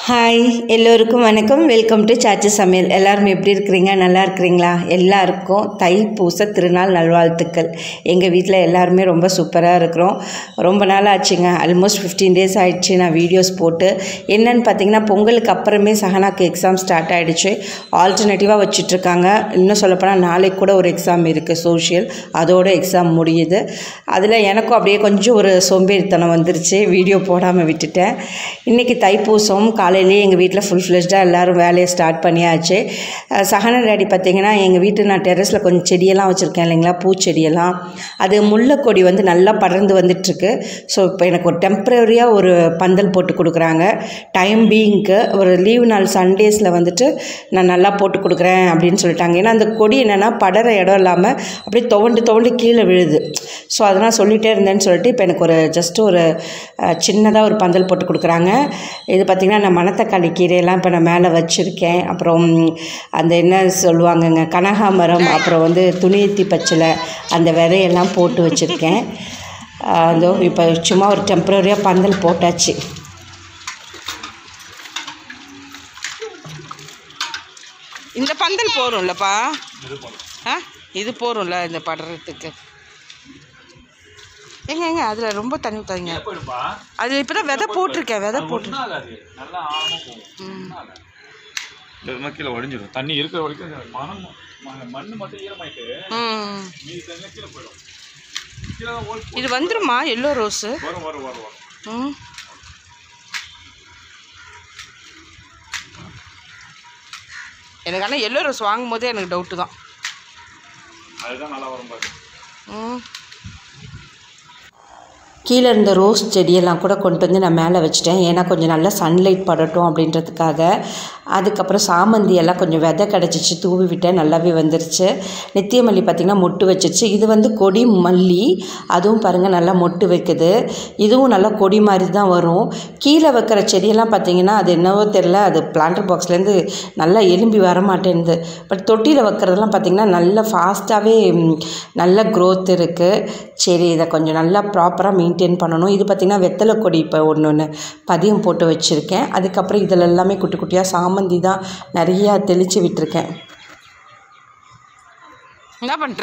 Hi எல்லோருக்கும் வணக்கம். Welcome to சாச்சு சமையல். எல்லாரும் எப்படி இருக்கிறீங்க? நல்லா இருக்கிறீங்களா? எல்லாருக்கும் தைப்பூச திருநாள் நல்வாழ்த்துக்கள். எங்கள் வீட்டில் எல்லாருமே ரொம்ப சூப்பராக இருக்கிறோம். ரொம்ப நாள் ஆச்சுங்க, ஆல்மோஸ்ட் 15 days ஆகிடுச்சு நான் வீடியோஸ் போட்டு. என்னென்னு பார்த்தீங்கன்னா, பொங்கலுக்கு அப்புறமே சஹனாக்கு எக்ஸாம் ஸ்டார்ட் ஆகிடுச்சு. ஆல்டர்னேட்டிவாக வச்சிட்ருக்காங்க. இன்னும் சொல்லப்போனால் நாளைக்கு கூட ஒரு எக்ஸாம் இருக்குது, சோஷியல். அதோட எக்ஸாம் முடியுது. அதில் எனக்கும் அப்படியே கொஞ்சம் ஒரு சோம்பேறித்தனம் வந்துருச்சு, வீடியோ போடாமல் விட்டுட்டேன். இன்றைக்கி தைப்பூசம் காலையிலேயே எங்கள் வீட்டில் ஃபுல் ஃப்ளெஷ்டாக எல்லோரும் வேலையை ஸ்டார்ட் பண்ணியாச்சு. சஹனா டாடி பார்த்திங்கன்னா, எங்கள் வீட்டு நான் டெரஸில் கொஞ்சம் செடியெல்லாம் வச்சுருக்கேன் இல்லைங்களா, பூச்செடியெல்லாம். அது முல்லைக்கொடி வந்து நல்லா படர்ந்து வந்துட்டுருக்கு. ஸோ இப்போ எனக்கு ஒரு டெம்ப்ரரியாக ஒரு பந்தல் போட்டு கொடுக்குறாங்க. டைம் பீயிங்க்கு ஒரு லீவ் நாள் சண்டேஸில் வந்துட்டு நான் நல்லா போட்டு கொடுக்குறேன் அப்படின்னு சொல்லிட்டாங்க. ஏன்னா அந்த கொடி என்னென்னா படர இடம் இல்லாமல் அப்படியே துவண்டு கீழே விழுது. ஸோ அதெல்லாம் சொல்லிகிட்டே இருந்தேன்னு சொல்லிட்டு இப்போ எனக்கு ஒரு ஜஸ்ட்டு ஒரு சின்னதாக ஒரு பந்தல் போட்டு கொடுக்குறாங்க. இது பார்த்திங்கன்னா நான் மணத்தக்காளி கீரையெல்லாம் இப்போ நான் மேலே வச்சுருக்கேன். அப்புறம் அந்த என்ன சொல்லுவாங்கங்க, கனகாமரம், அப்புறம் வந்து துணியத்தி பச்சிலை, அந்த விதையெல்லாம் போட்டு வச்சுருக்கேன். அதோ இப்போ சும்மா ஒரு டெம்ப்ரரியாக பந்தல் போட்டாச்சு. இந்த பந்தல் போகிறோம்லப்பா, இது போகிறோம்ல இந்த படுறதுக்கு. எங்க அதில் ரொம்ப தண்ணி ஊற்றாதீங்க. அதில் இப்போ தான் விதை போட்டிருக்கேன், விதை போட்டு கீழே ஒடிஞ்சிடும். தண்ணி இருக்கிற வரைக்கும் மண்ணு மட்டும் ஈரமாயிட்டு கீழே போயிடும். இது வந்துருமா எல்லோ ரோஸு? வரும். எனக்கு ஆனால் எல்லோ ரோஸ் வாங்கும் போதே எனக்கு டவுட்டு தான். அதுதான் நல்லா வரும் பாரு. கீழே இருந்த ரோஸ் செடியெல்லாம் கூட கொண்டு வந்து நான் மேலே வச்சுட்டேன். ஏன்னா கொஞ்சம் நல்லா சன்லைட் படட்டும் அப்படின்றதுக்காக. அதுக்கப்புறம் சாமந்தி எல்லாம் கொஞ்சம் விதை கிடச்சிச்சு, தூவி விட்டேன், நல்லாவே வந்துருச்சு. நித்திய மல்லி பார்த்திங்கன்னா மொட்டு வச்சிருச்சு. இது வந்து கொடி மல்லி, அதுவும் பாருங்கள் நல்லா மொட்டு வைக்குது. இதுவும் நல்லா கொடி மாதிரி தான் வரும். கீழே வைக்கிற செடியெல்லாம் பார்த்திங்கன்னா அது என்னவோ தெரில, அது பிளான்டர் பாக்ஸ்லேருந்து நல்லா எலும்பி வர மாட்டேங்குது. பட் தொட்டியில் வைக்கிறதெல்லாம் பார்த்திங்கன்னா நல்லா ஃபாஸ்ட்டாகவே நல்ல க்ரோத் இருக்குது. சரி, இதை கொஞ்சம் நல்லா ப்ராப்பராக மெயின்டைன் பண்ணணும். இது பார்த்திங்கன்னா வெத்தலை கொடி இப்போ ஒன்று பதியம் போட்டு வச்சுருக்கேன். அதுக்கப்புறம் இதில் எல்லாமே குட்டி குட்டியாக சாமந்தி தான் நிறையா தெளித்து விட்டுருக்கேன். என்ன பண்ணுற?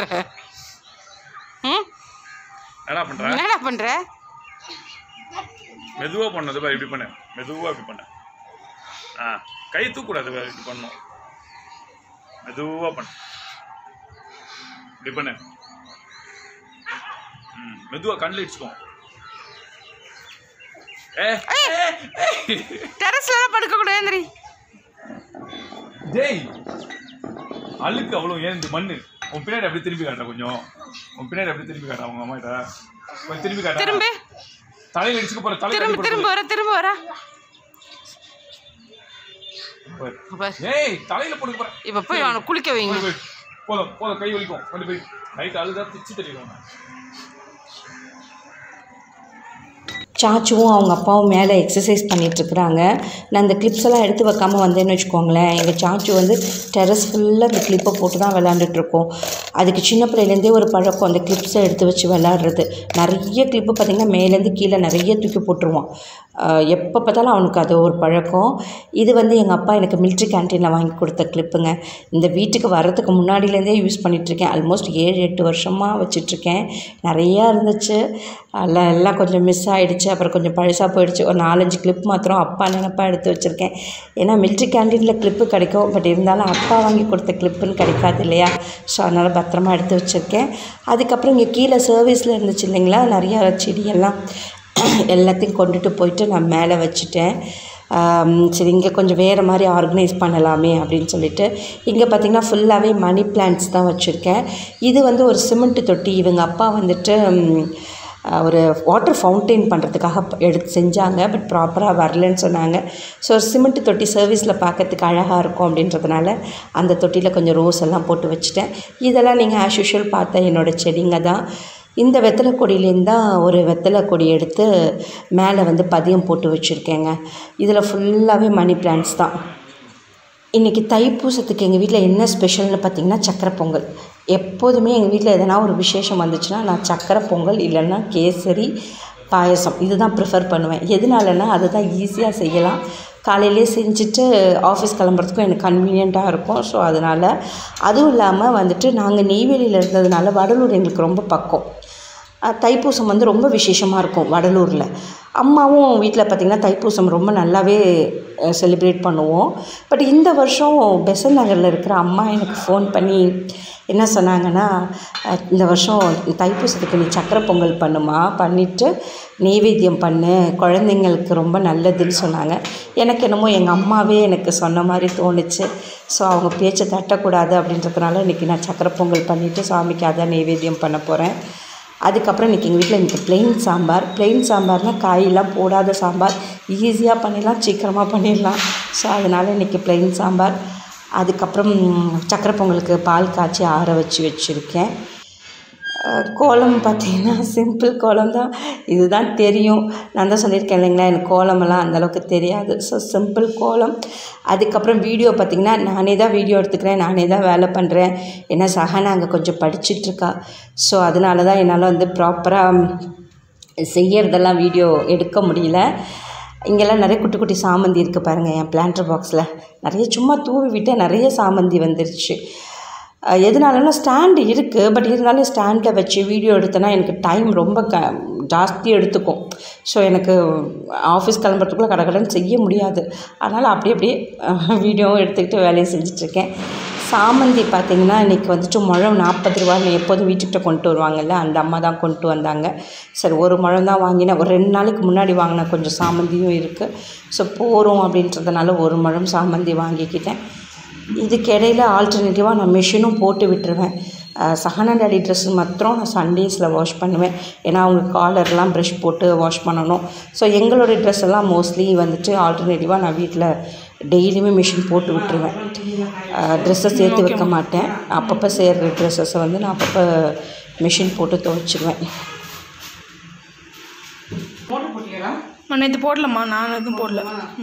என்னடா பண்ணுற? மெதுவாக பண்ணது பாரு, இப்படி பண்ண, மெதுவாக இப்படி பண்ண. கை தூக்கூடாது, இப்படி பண்ணணும். மெதுவாக பண்ண, இப்படி பண்ண. மெதுவாக கண்ணில் இடிச்சுக்கோ. டெரஸ்ல படுக்க கூடாது. ஜெய் அழுக்கு அவ்வளோ. ஏன் இந்த மண்ணு உன் பின்னாடி அப்படி திரும்பி காட்டுற, கொஞ்சம் உன் பின்னாடி அப்படி திரும்பி காட்டுற. அவங்க அம்மா கிட்ட கொஞ்சம் திரும்பி காட்டுற. திரும்பி தலையில் இடிச்சுக்க போற. திரும்ப வர ஏய் தலையில போடுக்க போற. இப்ப போய் அவனை குளிக்க வைங்க. போதும் கை வலிக்கும். கொண்டு போய் நைட் அழுதா திச்சு தெரியும். சாச்சுவும் அவங்க அப்பாவும் மேலே எக்ஸசைஸ் பண்ணிகிட்ருக்குறாங்க. நான் இந்த கிளிப்ஸ் எல்லாம் எடுத்து வைக்காமல் வந்தேன்னு வச்சுக்கோங்களேன், எங்கள் சாச்சு வந்து டெரஸ் ஃபுல்லாக இந்த கிளிப்பை போட்டு தான் விளாண்டுட்ருக்கோம். அதுக்கு சின்ன பிள்ளையிலேருந்தே ஒரு பழக்கம், அந்த கிளிப்ஸை எடுத்து வச்சு விளாட்றது. நிறைய கிளிப்பு பார்த்திங்கன்னா மேலேருந்து கீழே நிறைய தூக்கி போட்டுருவான். எப்போ பார்த்தாலும் அவனுக்கு அது ஒரு பழக்கம். இது வந்து எங்கள் அப்பா எனக்கு மிலிட்ரி கேன்டீனில் வாங்கி கொடுத்த கிளிப்புங்க. இந்த வீட்டுக்கு வர்றதுக்கு முன்னாடியிலேருந்தே யூஸ் பண்ணிகிட்ருக்கேன். ஆல்மோஸ்ட் 7-8 வருஷமாக வச்சிட்ருக்கேன். நிறையா இருந்துச்சு, எல்லாம் கொஞ்சம் மிஸ் ஆகிடுச்சு. அப்புறம் கொஞ்சம் பழசாக போயிடுச்சு. ஒரு 4-5 கிளிப் மாத்திரம் அப்பா நினப்பாக எடுத்து வச்சுருக்கேன். ஏன்னா மிலிட்ரி கேன்டீனில் கிளிப்பு கிடைக்கும், பட் இருந்தாலும் அப்பா வாங்கி கொடுத்த கிளிப்புன்னு கிடைக்காது இல்லையா. ஸோ அதனால் பத்திரமா எடுத்து வச்சுருக்கேன். அதுக்கப்புறம் இங்கே கீழே சர்வீஸில் இருந்துச்சு இல்லைங்களா, நிறையா செடியெல்லாம் எல்லாத்தையும் கொண்டுட்டு போயிட்டு நான் மேலே வச்சுட்டேன். சரி, இங்கே கொஞ்சம் வேறு மாதிரி ஆர்கனைஸ் பண்ணலாமே அப்படின்னு சொல்லிட்டு இங்கே பார்த்திங்கன்னா ஃபுல்லாகவே மணி பிளான்ட்ஸ் தான் வச்சுருக்கேன். இது வந்து ஒரு சிமெண்ட் தொட்டி. இவங்க அப்பா வந்துட்டு ஒரு வாட்டர் ஃபவுண்டெயின் பண்ணுறதுக்காக எடுத்து செஞ்சாங்க, பட் ப்ராப்பராக வரலன்னு சொன்னாங்க. ஸோ ஒரு சிமெண்ட் தொட்டி சர்வீஸில் பார்க்கறதுக்கு அழகாக இருக்கும் அப்படின்றதுனால அந்த தொட்டியில் கொஞ்சம் ரோஸ் எல்லாம் போட்டு வச்சுட்டேன். இதெல்லாம் நீங்கள் ஆஸ் யூஷுவல் பார்த்த என்னோடய செடிங்க தான். இந்த வெத்தலை கொடியிலேருந்து தான் ஒரு வெத்தலை கொடி எடுத்து மேலே வந்து பதியம் போட்டு வச்சுருக்கேங்க. இதில் ஃபுல்லாகவே மணி பிளான்ட்ஸ் தான். இன்றைக்கி தைப்பூசத்துக்கு எங்கள் வீட்டில் என்ன ஸ்பெஷல்னு பார்த்திங்கன்னா சக்கரை பொங்கல். எப்போதுமே எங்கள் வீட்டில் எதனா ஒரு விசேஷம் வந்துச்சுன்னா நான் சக்கரை பொங்கல் இல்லைன்னா கேசரி பாயசம் இதுதான் ப்ரிஃபர் பண்ணுவேன். எதனாலன்னா அதுதான் ஈஸியாக செய்யலாம், காலையிலே செஞ்சுட்டு ஆஃபீஸ் கிளம்புறதுக்கும் எனக்கு கன்வீனியண்ட்டாக இருக்கும். ஸோ அதனால் அதுவும் இல்லாமல் வந்துட்டு நாங்கள் நெய்வேலியில் இருந்ததுனால வடலூர் எங்களுக்கு ரொம்ப பக்கம். தைப்பூசம் வந்து ரொம்ப விசேஷமாக இருக்கும் வடலூரில். அம்மாவும் வீட்டில் பார்த்திங்கன்னா தைப்பூசம் ரொம்ப நல்லாவே செலிப்ரேட் பண்ணுவோம். பட் இந்த வருஷம் பெசன்ட் நகரில் இருக்கிற அம்மா எனக்கு ஃபோன் பண்ணி என்ன சொன்னாங்கன்னா, இந்த வருஷம் தைப்பூசத்துக்கு நீ சக்கரை பொங்கல் பண்ணுமா, பண்ணிவிட்டு நெய்வேத்தியம் பண்ணு, குழந்தைங்களுக்கு ரொம்ப நல்லதுன்னு சொன்னாங்க. எனக்கு என்னமோ எங்கள் அம்மாவே எனக்கு சொன்ன மாதிரி தோணுச்சு. ஸோ அவங்க பேச்சை தட்டக்கூடாது அப்படின்றதுனால இன்றைக்கி நான் சக்கரை பொங்கல் பண்ணிவிட்டு சாமிக்கு அதான் நெய்வேத்தியம் பண்ண போகிறேன். அதுக்கப்புறம் இன்றைக்கி எங்கள் வீட்டில் இன்றைக்கி ப்ளெயின் சாம்பார்னால் காயெல்லாம் போடாத சாம்பார், ஈஸியாக பண்ணிடலாம், சீக்கிரமாக பண்ணிடலாம். ஸோ அதனால் இன்றைக்கி ப்ளெயின் சாம்பார். அதுக்கப்புறம் சக்கரை பொங்கலுக்கு பால் காய்ச்சி ஆற வச்சுருக்கேன். கோலம் பார்த்திங்கன்னா சிம்பிள் கோலம் தான். இதுதான் தெரியும். நான் தான் சொல்லியிருக்கேன் இல்லைங்களா, எனக்கு கோலமெல்லாம் அந்தளவுக்கு தெரியாது. ஸோ சிம்பிள் கோலம். அதுக்கப்புறம் வீடியோ பார்த்திங்கன்னா நானே தான் வீடியோ எடுத்துக்கிறேன், நானே தான் வேலை பண்ணுறேன். ஏன்னா சஹானா அங்கே கொஞ்சம் படிச்சிட்ருக்கா. ஸோ அதனால தான் என்னால் வந்து ப்ராப்பராக செய்யறதெல்லாம் வீடியோ எடுக்க முடியல. இங்கெல்லாம் நிறைய குட்டி குட்டி சாமந்தி இருக்குது பாருங்கள். என் பிளான்டர் பாக்ஸில் நிறைய சும்மா தூவி விட்டால் நிறைய சாமந்தி வந்துருச்சு. எதனாலன்னா ஸ்டாண்டு இருக்குது, பட் இருந்தாலும் ஸ்டாண்டில் வச்சு வீடியோ எடுத்தேன்னா எனக்கு டைம் ரொம்ப ஜாஸ்தி எடுத்துக்கும். ஸோ எனக்கு ஆஃபீஸ் கிளம்புறதுக்குள்ளே கடகடன்னு செய்ய முடியாது. அதனால் அப்படியே வீடியோவும் எடுத்துக்கிட்டு வேலையை செஞ்சிட்ருக்கேன். சாமந்தி பார்த்திங்கன்னா இன்றைக்கி வந்துட்டு முழம் 40 ரூபான்னு எப்போதும் வீட்டுக்கிட்ட கொண்டு வருவாங்கல்ல, அந்த அம்மா தான் கொண்டு வந்தாங்க. சரி ஒரு முழம் தான் வாங்கினேன். ஒரு 2 நாளைக்கு முன்னாடி வாங்கினேன். கொஞ்சம் சாமந்தியும் இருக்குது. ஸோ போகிறோம் அப்படின்றதுனால ஒரு முழம் சாமந்தி வாங்கிக்கிட்டேன். இதுக்கு இடையில் ஆல்டர்னேட்டிவாக நான் மிஷினும் போட்டு விட்டுருவேன். சஹானா டாடி ட்ரெஸ்ஸு மாத்திரம் நான் சண்டேஸில் வாஷ் பண்ணுவேன். ஏன்னா அவங்க காலர்லாம் ப்ரஷ் போட்டு வாஷ் பண்ணணும். ஸோ எங்களுடைய ட்ரெஸ் எல்லாம் மோஸ்ட்லி வந்துட்டு ஆல்டர்னேட்டிவாக நான் வீட்டில் டெய்லியுமே மிஷின் போட்டு விட்டுருவேன். ட்ரெஸ்ஸை சேர்த்து வைக்க மாட்டேன். அப்பப்போ சேர்கிற ட்ரெஸ்ஸஸை வந்து நான் அப்பப்போ மிஷின் போட்டு துவைச்சிடுவேன். நேற்று போடலம்மா, நான் எதுவும் போடல.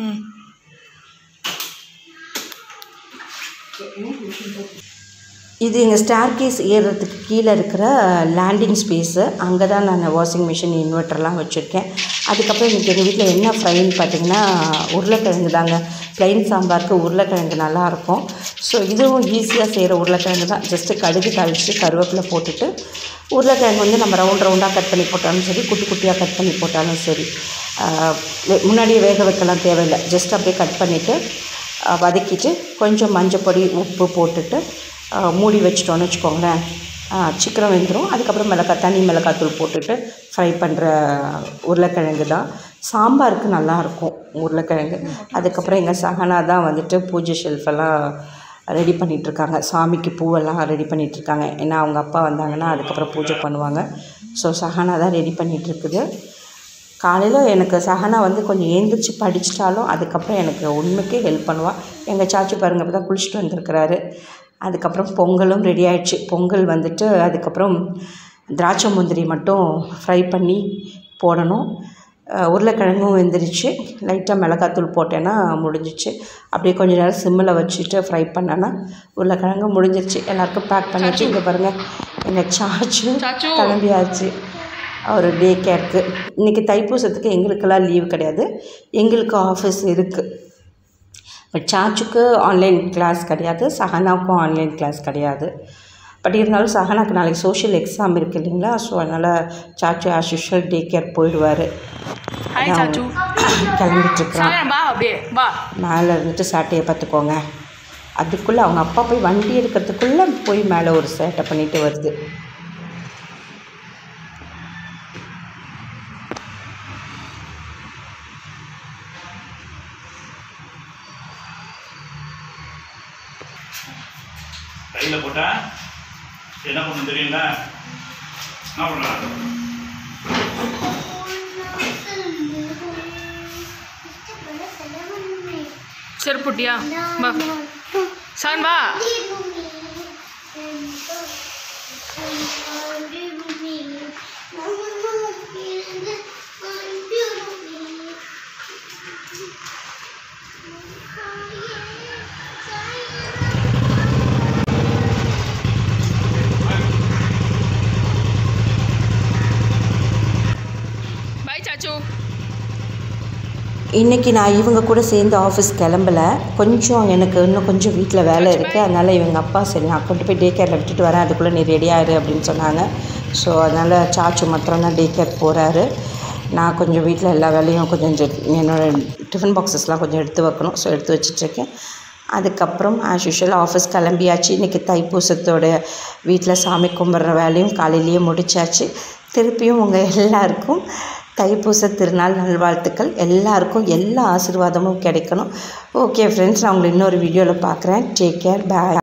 இது எங்கள் ஸ்டேர்கேஸ் ஏறுறதுக்கு கீழே இருக்கிற லேண்டிங் ஸ்பேஸு. அங்கே தான் நான் வாஷிங் மிஷின் இன்வெர்ட்டர்லாம் வச்சுருக்கேன். அதுக்கப்புறம் இன்றைக்கி எங்கள் வீட்டில் என்ன ஃப்ரைன்னு பார்த்திங்கன்னா உருளைக்கிழங்கு தாங்க. ப்ளைன் சாம்பாருக்கு உருளைக்கிழங்கு நல்லாயிருக்கும். ஸோ இதுவும் ஈஸியாக செய்கிற உருளைக்கிழங்கு தான். ஜஸ்ட்டு கடுகு தாளித்து கருவேப்பிலை போட்டுட்டு உருளைக்கிழங்கு வந்து நம்ம ரவுண்டாக கட் பண்ணி போட்டாலும் சரி, குட்டி குட்டியாக கட் பண்ணி போட்டாலும் சரி, முன்னாடியே வேக வைக்கலாம் தேவையில்லை. ஜஸ்ட் அப்படியே கட் பண்ணிவிட்டு வதக்கிட்டு கொஞ்சம் மஞ்சள் பொடி உப்பு போட்டுட்டு மூடி வச்சிட்டோன்னு வச்சுக்கோங்களேன், சீக்கிரம் வெந்துடும். அதுக்கப்புறம் தனி மிளகாத்தூள் போட்டுட்டு ஃப்ரை பண்ணுற உருளைக்கிழங்கு தான். சாம்பாருக்கு நல்லாயிருக்கும் உருளைக்கிழங்கு. அதுக்கப்புறம் எங்கள் சஹானா தான் வந்துட்டு பூஜை ஷெல்ஃபெல்லாம் ரெடி பண்ணிகிட்ருக்காங்க. சாமிக்கு பூவெல்லாம் ரெடி பண்ணிகிட்ருக்காங்க. ஏன்னா அவங்க அப்பா வந்தாங்கன்னா அதுக்கப்புறம் பூஜை பண்ணுவாங்க. ஸோ சஹானா தான் ரெடி பண்ணிகிட்ருக்குது. காலையில் எனக்கு சஹானா வந்து கொஞ்சம் எழுந்திரிச்சு படிச்சிட்டாலும் அதுக்கப்புறம் எனக்கு உண்மைக்கே ஹெல்ப் பண்ணுவாள். எங்கள் சாச்சு பாருங்கள் இப்போ தான் குளிச்சுட்டு வந்திருக்கிறாரு. அதுக்கப்புறம் பொங்கலும் ரெடி ஆகிடுச்சு. பொங்கல் வந்துட்டு அதுக்கப்புறம் திராட்சை முந்திரி மட்டும் ஃப்ரை பண்ணி போடணும். உருளைக்கிழங்கும் வெந்துருச்சு. லைட்டாக மிளகாத்தூள் போட்டேன்னா முடிஞ்சிச்சு. அப்படியே கொஞ்சம் நேரம் சிம்மில் வச்சுட்டு ஃப்ரை பண்ணேன்னா உருளைக்கிழங்கு முடிஞ்சிருச்சு. எல்லாேருக்கும் பேக் பண்ணிச்சு. இங்கே பாருங்கள் எங்கள் சாச்சு கிளம்பியாச்சு ஒரு டே கேருக்கு. இன்றைக்கி தைப்பூசத்துக்கு எங்களுக்கெல்லாம் லீவு கிடையாது, எங்களுக்கு ஆஃபீஸ் இருக்குது. பட் சாச்சுக்கு ஆன்லைன் கிளாஸ் கிடையாது, சஹானாவுக்கும் ஆன்லைன் கிளாஸ் கிடையாது. பட் இருந்தாலும் சஹானாக்கு நாளைக்கு சோஷியல் எக்ஸாம் இருக்குது இல்லைங்களா. ஸோ அதனால் Sachu as usual day care போயிடுவார். கிளம்பிட்டுருக்குறான். மேலே இருந்துட்டு சாட்டையை பார்த்துக்கோங்க. அதுக்குள்ளே அவங்க அப்பா போய் வண்டி எடுக்கிறதுக்குள்ளே போய் மேலே ஒரு சேட்டை பண்ணிட்டு வருது. கையில் போட்டால் என்ன பண்ணணும் தெரியுங்களா? என்ன பண்ணுறாங்க? செருப்புட்டியா வா சான் வா. இன்றைக்கி நான் இவங்க கூட சேர்ந்து ஆஃபீஸ் கிளம்பல. கொஞ்சம் எனக்கு இன்னும் கொஞ்சம் வீட்டில் வேலை இருக்குது. அதனால் இவங்க அப்பா சரி நான் கொண்டு போய் டே கேரில் விட்டுட்டு வரேன், அதுக்குள்ளே நீ ரெடியாகிரு அப்படின்னு சொன்னாங்க. ஸோ அதனால் சாச்சு மாத்திரம் தான் டே கேர் போகிறாரு. நான் கொஞ்சம் வீட்டில் எல்லா வேலையும் கொஞ்சம் என்னோடய டிஃபன் பாக்ஸஸ்லாம் கொஞ்சம் எடுத்து வைக்கணும். ஸோ எடுத்து வச்சிட்ருக்கேன். அதுக்கப்புறம் ஆஸ் யூஷுவல் ஆஃபீஸ் கிளம்பியாச்சு. இன்றைக்கி தைப்பூசத்தோட வீட்டில் சாமி கும்பிட்ற வேலையும் காலையிலேயே முடிச்சாச்சு. திருப்பியும் உங்கள் எல்லாருக்கும் தைப்பூச திருநாள் நல்வாழ்த்துக்கள். எல்லாருக்கும் எல்லா ஆசீர்வாதமும் கிடைக்கணும். ஓகே ஃப்ரெண்ட்ஸ், நான் உங்களை இன்னொரு வீடியோவில் பார்க்குறேன். டேக் கேர், பாய்.